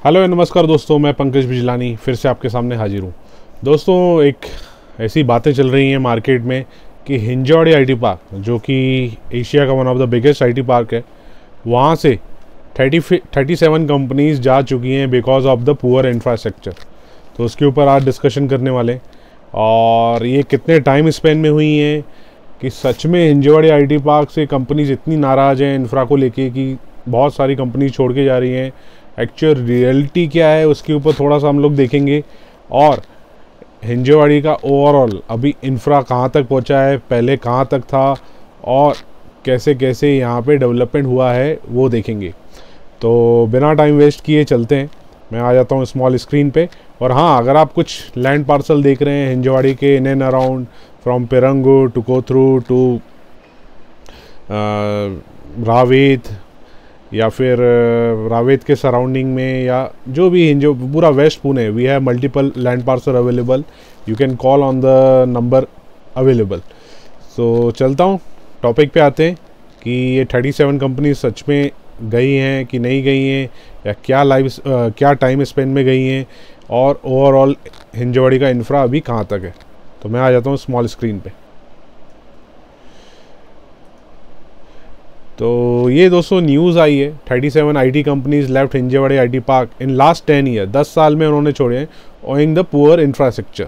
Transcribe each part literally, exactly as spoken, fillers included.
Hello नमस्कार दोस्तों, मैं पंकज बिजलानी फिर से आपके सामने हाजिर हूँ। दोस्तों, एक ऐसी बातें चल रही हैं मार्केट में कि हिंजवाड़ी आईटी पार्क, जो कि एशिया का one of the biggest IT park है, वहाँ से थर्टी थर्टी सेवन कंपनीज जा चुकी हैं because of the poor infrastructure. तो उसके ऊपर आज डिस्कशन करने वाले, और ये कितने टाइम स्पेन में हुई हैं कि सच में हिंजवाड़ी आईटी पार्क से कंपनीज इतनी नाराज़ हैं इंफ्रा को लेके कि बहुत सारी कंपनीज छोड़ के जा रही हैं। एक्चुअल रियलिटी क्या है उसके ऊपर थोड़ा सा हम लोग देखेंगे, और हिंजवाड़ी का ओवरऑल अभी इंफ्रा कहाँ तक पहुँचा है, पहले कहाँ तक था, और कैसे कैसे यहाँ पे डेवलपमेंट हुआ है वो देखेंगे। तो बिना टाइम वेस्ट किए चलते हैं, मैं आ जाता हूँ स्मॉल स्क्रीन पे। और हाँ, अगर आप कुछ लैंड पार्सल देख रहे हैं हिंजवाड़ी के इन एंड अराउंड, फ्रॉम पेरंगू टू कोथरू टू रावेत, या फिर रावेत के सराउंडिंग में, या जो भी हिंजो पूरा west Pune, we have multiple land parcel available, you can call on the number available. So चलता हूँ, टॉपिक पे आते हैं कि ये थर्टी सेवन कंपनी सच में गई हैं कि नहीं गई हैं, या क्या लाइव क्या टाइम स्पेन में गई हैं, और ओवरऑल हिंजवाड़ी का इंफ्रा अभी कहाँ तक है। तो मैं आ जाता हूँ स्मॉल स्क्रीन पे। तो ये दोस्तों न्यूज़ आई है, thirty seven IT companies left Hinjawadi IT park in last ten year, दस साल में उन्होंने छोड़े हैं ओइंग द पुअर इंफ्रास्ट्रक्चर।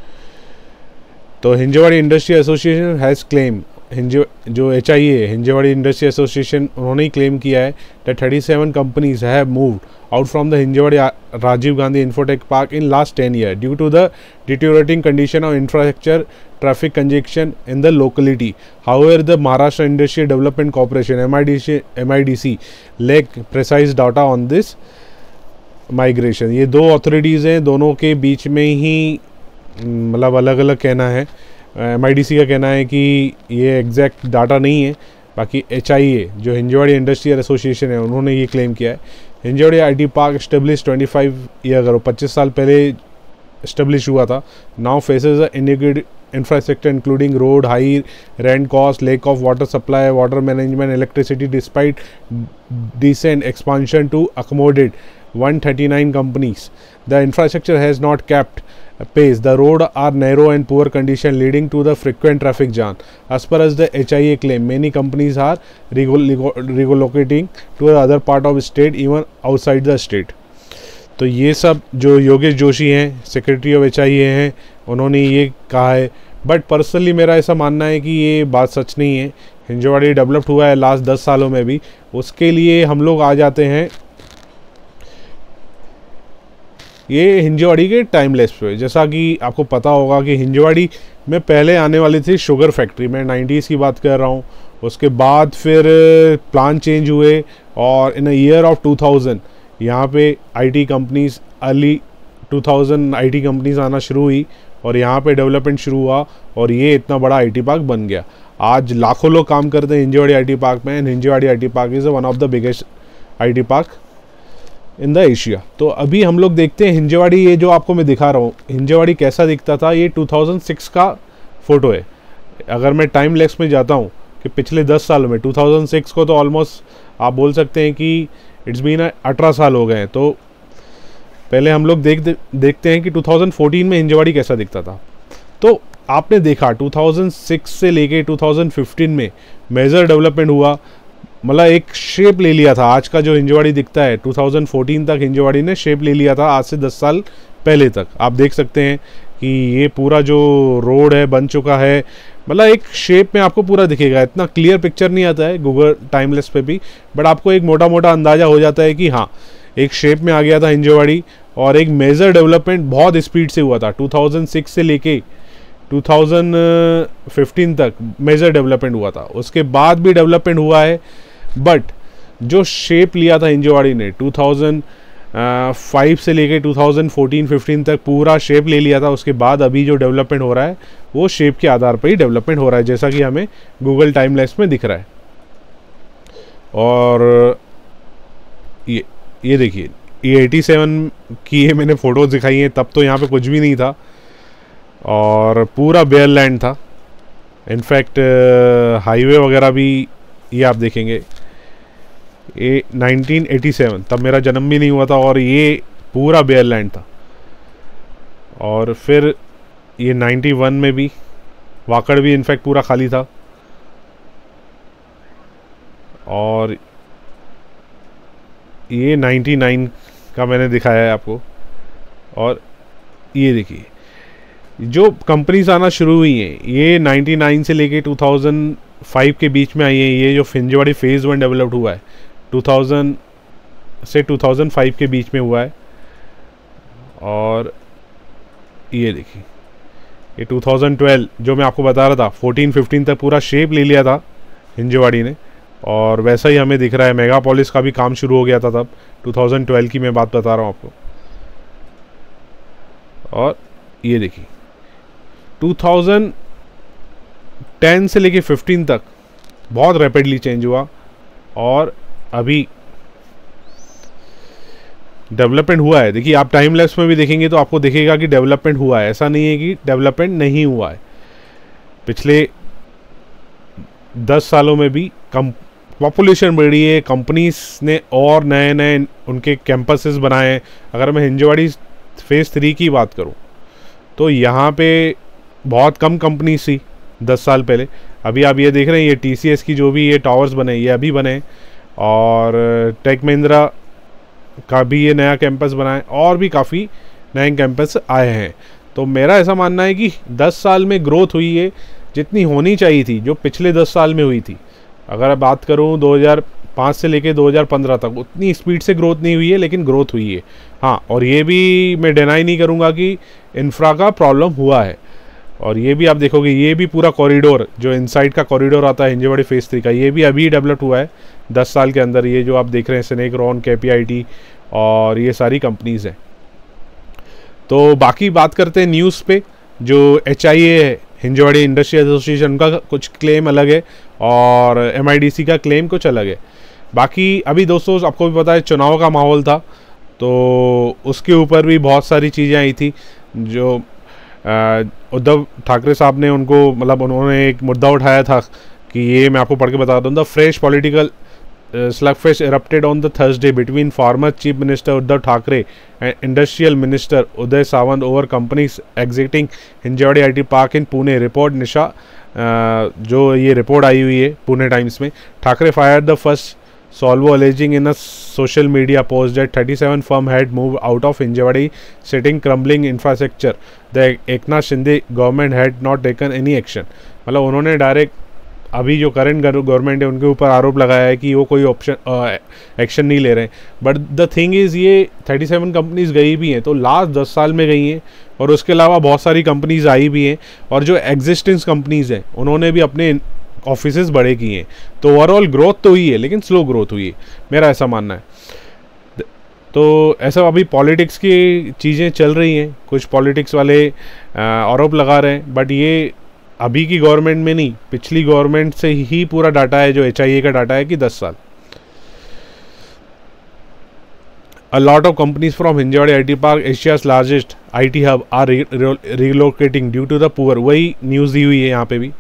तो Hinjawadi industry association has claim, हिंज जो H I A Hinjawadi industry association, उन्होंने ही क्लेम किया है that thirty seven companies have moved out from the Hinjawadi Rajiv Gandhi Infotech Park in last ten years due to the deteriorating condition of infrastructure, traffic congestion in the locality. However, the Maharashtra Industry Development Corporation M I D C M I D C lack precise data on this migration. ये दो authorities हैं, दोनों के बीच में ही मतलब अलग अलग कहना है। एम आई डी सी का कहना है कि ये एग्जैक्ट डाटा नहीं है, बाकी एच आई ए जो हिंजवाड़ी इंडस्ट्रियल एसोसिएशन है उन्होंने ये क्लेम किया है। Hinjawadi IT park establish twenty five year करो पच्चीस साल पहले स्टेब्लिश हुआ था। Now faces a inadequate infrastructure including road, high rent cost, lack of water supply, water management, electricity, despite decent expansion to accommodate one thirty-nine companies. The infrastructure has not kept pace. The roads are narrow and poor condition, leading to the frequent traffic jam. As per as the H I A claim, many companies are relocating to the other part of state, even outside the state. तो ये सब जो योगेश जोशी हैं, secretary of H I A हैं, उन्होंने ये कहा है। बट पर्सनली मेरा ऐसा मानना है कि ये बात सच नहीं है। हिंजवाड़ी डेवलप्ड हुआ है लास्ट दस सालों में भी, उसके लिए हम लोग आ जाते हैं ये हिंजवाड़ी के टाइमलेस पे। जैसा कि आपको पता होगा कि हिंजवाड़ी में पहले आने वाली थी शुगर फैक्ट्री, मैं नाइन्टीज़ की बात कर रहा हूँ। उसके बाद फिर प्लान चेंज हुए, और in a year of two thousand यहाँ पे IT companies, early two thousand IT companies आना शुरू हुई, और यहाँ पे डेवलपमेंट शुरू हुआ, और ये इतना बड़ा आईटी पार्क बन गया। आज लाखों लोग काम करते हैं हिंजवाड़ी आईटी पार्क में, and Hinjawadi IT park is one of the biggest IT park in the Asia. तो अभी हम लोग देखते हैं हिंजवाड़ी, ये जो आपको मैं दिखा रहा हूँ हिंजवाड़ी कैसा दिखता था, ये टू थाउज़ेंड सिक्स का फ़ोटो है। अगर मैं टाइम लेक्स में जाता हूँ कि पिछले दस सालों में, टू थाउज़ेंड सिक्स को तो ऑलमोस्ट आप बोल सकते हैं कि इट्स बीन अठारह साल हो गए हैं। तो पहले हम लोग देख देखते हैं कि टू थाउज़ेंड फोर्टीन में हिंजवाड़ी कैसा दिखता था। तो आपने देखा टू थाउज़ेंड सिक्स से लेके टू थाउज़ेंड फिफ्टीन में मेजर डेवलपमेंट हुआ, मतलब एक शेप ले लिया था। आज का जो हिंजवाड़ी दिखता है, टू थाउज़ेंड फोर्टीन तक हिंजवाड़ी ने शेप ले लिया था, आज से दस साल पहले तक। आप देख सकते हैं कि ये पूरा जो रोड है बन चुका है, मतलब एक शेप में आपको पूरा दिखेगा। इतना क्लियर पिक्चर नहीं आता है गूगल टाइमलेस पे भी, बट आपको एक मोटा मोटा अंदाज़ा हो जाता है कि हाँ, एक शेप में आ गया था हिंजवाड़ी, और एक मेजर डेवलपमेंट बहुत स्पीड से हुआ था। टू थाउज़ेंड सिक्स से लेके टू थाउज़ेंड फिफ्टीन तक मेजर डेवलपमेंट हुआ था। उसके बाद भी डेवलपमेंट हुआ है, बट जो शेप लिया था हिंजवाड़ी ने टू थाउज़ेंड फाइव से लेके टू थाउज़ेंड फोर्टीन फिफ्टीन तक पूरा शेप ले लिया था। उसके बाद अभी जो डेवलपमेंट हो रहा है वो शेप के आधार पर ही डेवलपमेंट हो रहा है, जैसा कि हमें गूगल टाइमलेस में दिख रहा है। और ये ये देखिए, ये एटी सेवन की है, मैंने फ़ोटोज़ दिखाई हैं, तब तो यहाँ पे कुछ भी नहीं था और पूरा बेयर लैंड था। इनफैक्ट हाईवे वगैरह भी ये आप देखेंगे ये नाइनटीन एटी सेवन, तब मेरा जन्म भी नहीं हुआ था, और ये पूरा बेयर लैंड था। और फिर ये नाइन्टी वन में भी वाकड़ भी इनफैक्ट पूरा खाली था। और ये नाइन्टी नाइन का मैंने दिखाया है आपको। और ये देखिए जो कंपनीज आना शुरू हुई हैं ये नाइन्टी नाइन से लेके टू थाउज़ेंड फाइव के बीच में आई हैं। ये जो हिंजवाड़ी फेज़ वन डेवलप्ड हुआ है टू थाउज़ेंड से टू थाउज़ेंड फाइव के बीच में हुआ है। और ये देखिए ये टू थाउज़ेंड ट्वेल्व जो मैं आपको बता रहा था, फोर्टीन फिफ्टीन तक पूरा शेप ले लिया था हिंजवाड़ी ने, और वैसा ही हमें दिख रहा है। मेगापोलिस का भी काम शुरू हो गया था तब, टू थाउज़ेंड ट्वेल्व की मैं बात बता रहा हूँ आपको। और ये देखिए टू थाउज़ेंड टेन से लेके फिफ्टीन तक बहुत रैपिडली चेंज हुआ, और अभी डेवलपमेंट हुआ है। देखिए आप टाइम लैप्स में भी देखेंगे तो आपको दिखेगा कि डेवलपमेंट हुआ है, ऐसा नहीं है कि डेवलपमेंट नहीं हुआ है। पिछले दस सालों में भी कम पॉपुलेशन बढ़ी है, कंपनीज ने और नए नए उनके कैंपसेस बनाए हैं। अगर मैं हिंजवाड़ी फेज़ थ्री की बात करूं तो यहाँ पे बहुत कम कंपनी थी दस साल पहले। अभी आप ये देख रहे हैं ये टीसीएस की जो भी ये टावर्स बने ये अभी बने, और टेक महिंद्रा का भी ये नया कैंपस बना है, और भी काफ़ी नए कैंपस आए हैं। तो मेरा ऐसा मानना है कि दस साल में ग्रोथ हुई है जितनी होनी चाहिए थी, जो पिछले दस साल में हुई थी। अगर बात करूं दो हज़ार पाँच से लेके दो हज़ार पंद्रह तक उतनी स्पीड से ग्रोथ नहीं हुई है, लेकिन ग्रोथ हुई है। हाँ, और ये भी मैं डिनाई नहीं करूँगा कि इंफ्रा का प्रॉब्लम हुआ है। और ये भी आप देखोगे ये भी पूरा कॉरिडोर जो इनसाइड का कॉरिडोर आता है हिंजवाड़ी फेज़ थ्री का, ये भी अभी डेवलप हुआ है दस साल के अंदर। ये जो आप देख रहे हैं स्नेक रॉन, केपीआईटी और ये सारी कंपनीज़ हैं। तो बाकी बात करते हैं न्यूज़ पे। जो एच आई ए है हिंजवाड़ी इंडस्ट्रियल एसोसिएशन, उनका कुछ क्लेम अलग है और एम आई डी सी का क्लेम कुछ अलग है। बाकी अभी दोस्तों आपको भी पता है चुनाव का माहौल था, तो उसके ऊपर भी बहुत सारी चीज़ें आई थी। जो उद्धव ठाकरे साहब ने उनको मतलब उन्होंने एक मुद्दा उठाया था कि ये मैं आपको पढ़ के बता दूँ। The fresh political slugfest erupted on the Thursday between former Chief Minister Uddhav Thackeray and Industrial Minister Uday Sawant over companies exiting Hinjawadi I T Park in Pune. Report Nisha जो ये रिपोर्ट आई हुई है पुणे टाइम्स में। Thackeray fired the first salvo alleging in a social media post that thirty-seven firm had moved out of Hinjawadi citing crumbling infrastructure. The Eknath Shinde government had not taken any action. मतलब उन्होंने direct अभी जो current government है उनके ऊपर आरोप लगाया है कि वो कोई ऑप्शन एक्शन नहीं ले रहे हैं। बट द थिंग इज़ ये थर्टी सेवन कंपनीज गई भी हैं तो लास्ट दस साल में गई हैं, और उसके अलावा बहुत सारी कंपनीज आई भी हैं, और जो एग्जिस्टिंग कंपनीज हैं उन्होंने भी अपने ऑफिसेज बड़े किए हैं। तो ओवरऑल ग्रोथ तो हुई है, लेकिन स्लो ग्रोथ हुई है, मेरा ऐसा मानना है। तो ऐसा अभी पॉलिटिक्स की चीज़ें चल रही हैं, कुछ पॉलिटिक्स वाले आरोप लगा रहे हैं, बट ये अभी की गवर्नमेंट में नहीं, पिछली गवर्नमेंट से ही पूरा डाटा है, जो एच आई ए का डाटा है कि दस साल। A lot of companies from Hinjawadi I T Park, Asia's largest I T hub, are relocating due to the poor. वही न्यूज़ दी हुई है यहाँ पे भी।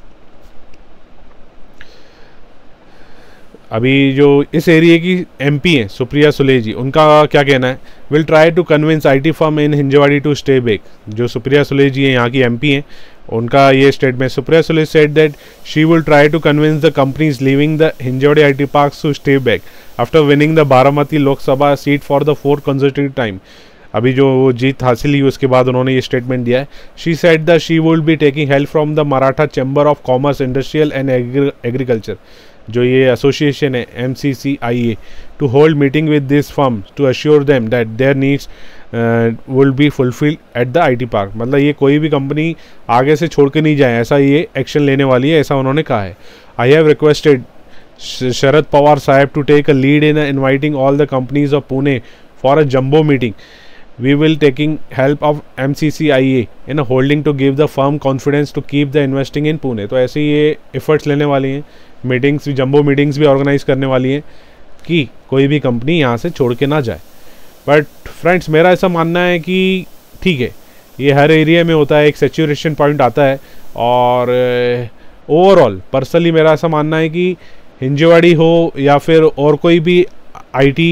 अभी जो इस एरिया की एमपी हैं सुप्रिया सुले जी, उनका क्या कहना है? Will try to convince I T firm in Hinjawadi to stay back. जो सुप्रिया सुले जी हैं यहाँ की एमपी हैं, उनका ये statement. Supriya Sule said that she will try to convince the companies leaving the Hinjawadi I T parks to stay back after winning the Baramati Lok Sabha seat for the fourth consecutive time. अभी जो जीत हासिल हुई उसके बाद उन्होंने ये स्टेटमेंट दिया है। She said the she would be taking help from the Maratha chamber of commerce, industrial and agriculture, जो ये एसोसिएशन है M C C I A, to hold meeting with this firm to assure them that their needs will be fulfilled at the I T park. मतलब ये कोई भी company आगे से छोड़ के नहीं जाए, ऐसा ये एक्शन लेने वाली है, ऐसा उन्होंने कहा है। I have requested Sharad Pawar sahab to take a lead in inviting all the companies of Pune for a jumbo meeting. We will taking help of M C C I A in a holding to give the firm confidence to keep the investing in Pune. तो ऐसे ये efforts लेने वाली हैं, meetings भी, जम्बो meetings भी organise करने वाली हैं कि कोई भी कंपनी यहाँ से छोड़ के ना जाए. बट फ्रेंड्स, मेरा ऐसा मानना है कि ठीक है, ये हर एरिया में होता है, एक सेचुरेशन पॉइंट आता है. और ओवरऑल पर्सनली मेरा ऐसा मानना है कि हिंजेवाड़ी हो या फिर और कोई भी आईटी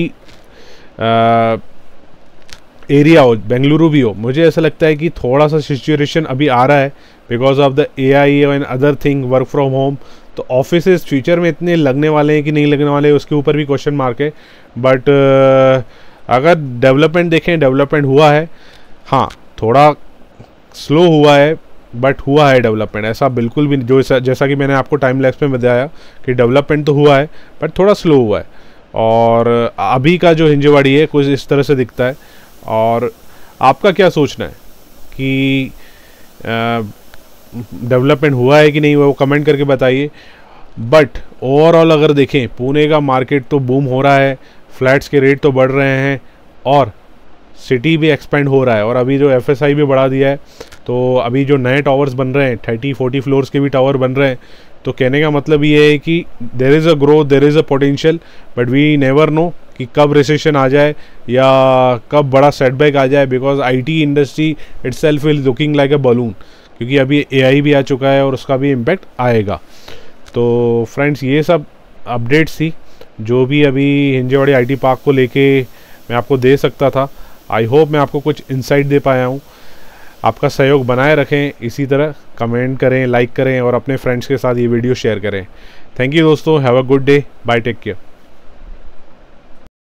एरिया हो, बेंगलुरु भी हो, मुझे ऐसा लगता है कि थोड़ा सा सिचुएशन अभी आ रहा है because of the A I and other thing, work from home. तो ऑफिसेज फ्यूचर में इतने लगने वाले हैं कि नहीं लगने वाले, उसके ऊपर भी क्वेश्चन मार्क है। बट uh, अगर डेवलपमेंट देखें, डेवलपमेंट हुआ है, हाँ थोड़ा स्लो हुआ है बट हुआ है डेवलपमेंट। ऐसा बिल्कुल भी जो जैसा कि मैंने आपको टाइम लैप्स में बताया कि डेवलपमेंट तो हुआ है बट थोड़ा स्लो हुआ है। और अभी का जो हिंजेवाड़ी है कुछ इस तरह से दिखता है। और आपका क्या सोचना है कि डेवलपमेंट हुआ है कि नहीं हुआ, वो कमेंट करके बताइए। बट ओवरऑल अगर देखें, पुणे का मार्केट तो बूम हो रहा है, फ्लैट्स के रेट तो बढ़ रहे हैं और सिटी भी एक्सपेंड हो रहा है। और अभी जो एफ एस आई भी बढ़ा दिया है, तो अभी जो नए टावर्स बन रहे हैं, थर्टी फोर्टी फ्लोर्स के भी टावर बन रहे हैं। तो कहने का मतलब ये है कि there is a growth, there is a potential, but we never know कि कब रिसेशन आ जाए या कब बड़ा सेटबैक आ जाए। Because IT industry itself is looking like a balloon, क्योंकि अभी एआई भी आ चुका है और उसका भी इम्पैक्ट आएगा। तो फ्रेंड्स, ये सब अपडेट्स थी जो भी अभी हिंजेवाड़ी आईटी पार्क को लेके मैं आपको दे सकता था। आई होप मैं आपको कुछ इंसाइट दे पाया हूँ। आपका सहयोग बनाए रखें, इसी तरह कमेंट करें, लाइक करें और अपने फ्रेंड्स के साथ ये वीडियो शेयर करें। थैंक यू दोस्तों, have a good day, bye, take care.